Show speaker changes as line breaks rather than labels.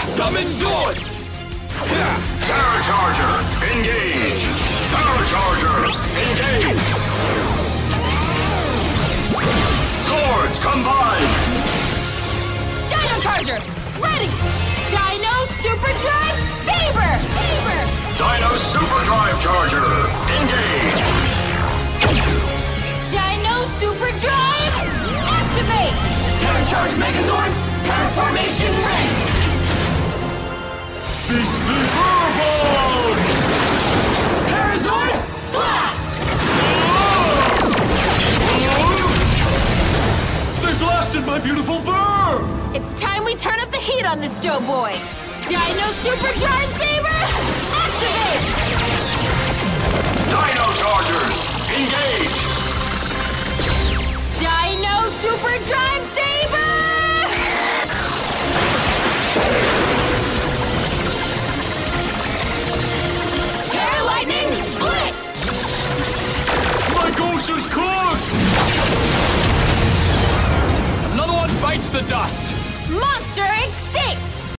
Summon Zords!
Terra Charger, engage! Power Charger, engage! Zords, combine!
Dino Charger, ready! Dino Super Drive, Saber!
Dino Super Drive Charger, engage!
Dino Super Drive, activate!
Terra Charge Megazord, Power Formation ready!
Beastly Furball!
Megazord, blast!
They blasted my beautiful burr!
It's time we turn up the heat on this doughboy! Dino Super Drive Saber, activate!
Dino Chargers, engage!
Dino Super Drive Saber! Terra Lightning, Blitz!
My ghost is cooked!
Another one bites the dust!
Monster Extinct!